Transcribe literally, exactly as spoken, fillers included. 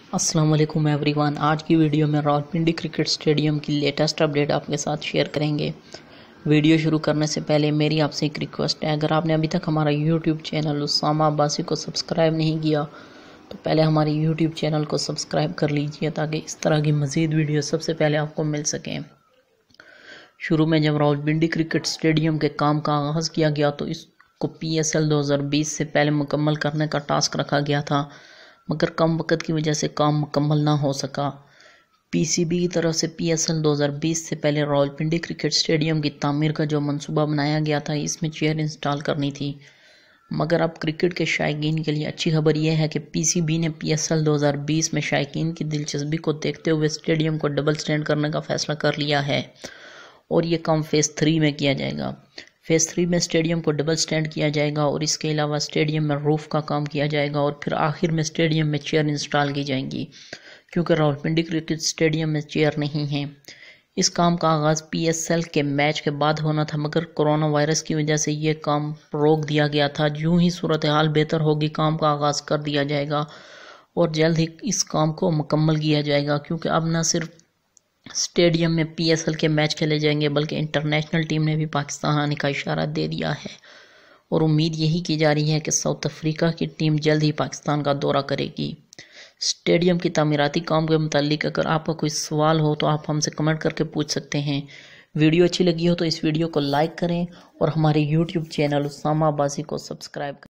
अस्सलाम वालेकुम एवरीवन। आज की वीडियो में रावलपिंडी क्रिकेट स्टेडियम की लेटेस्ट अपडेट आपके साथ शेयर करेंगे। वीडियो शुरू करने से पहले मेरी आपसे एक रिक्वेस्ट है, अगर आपने अभी तक हमारा यूट्यूब चैनल उसामा अब्बासी को सब्सक्राइब नहीं किया तो पहले हमारे यूट्यूब चैनल को सब्सक्राइब कर लीजिए ताकि इस तरह की मज़ीद वीडियो सबसे पहले आपको मिल सकें। शुरू में जब रावलपिंडी क्रिकेट स्टेडियम के काम का आगाज़ किया गया तो इसको पी एस एल दो हज़ार बीस से पहले मुकम्मल करने का टास्क रखा गया था, मगर कम वक्त की वजह से काम मुकम्मल ना हो सका। पी सी बी की तरफ से पी एस एल दो हज़ार बीस से पहले रावलपिंडी क्रिकेट स्टेडियम की तामीर का जो मंसूबा बनाया गया था, इसमें चेयर इंस्टॉल करनी थी। मगर अब क्रिकेट के शायकीन के लिए अच्छी खबर यह है कि पी सी बी ने पी एस एल दो हज़ार बीस में शायकीन की दिलचस्पी को देखते हुए स्टेडियम को डबल स्टैंड करने का फैसला कर लिया है और ये काम फेज़ थ्री में किया जाएगा। फेज़ थ्री में स्टेडियम को डबल स्टैंड किया जाएगा और इसके अलावा स्टेडियम में रूफ का काम किया जाएगा और फिर आखिर में स्टेडियम में चेयर इंस्टॉल की जाएंगी, क्योंकि रावलपिंडी क्रिकेट स्टेडियम में चेयर नहीं है। इस काम का आगाज़ पी एस एल के मैच के बाद होना था, मगर कोरोना वायरस की वजह से ये काम रोक दिया गया था। यूं ही सूरत हाल बेहतर होगी, काम का आगाज़ कर दिया जाएगा और जल्द ही इस काम को मुकम्मल किया जाएगा, क्योंकि अब न सिर्फ स्टेडियम में पी एस एल के मैच खेले जाएंगे बल्कि इंटरनेशनल टीम ने भी पाकिस्तान आने का इशारा दे दिया है और उम्मीद यही की जा रही है कि साउथ अफ्रीका की टीम जल्द ही पाकिस्तान का दौरा करेगी। स्टेडियम की तामीराती काम के मुतालिक अगर आपका कोई सवाल हो तो आप हमसे कमेंट करके पूछ सकते हैं। वीडियो अच्छी लगी हो तो इस वीडियो को लाइक करें और हमारे यूट्यूब चैनल उसामा अब्बासी को सब्सक्राइब करें।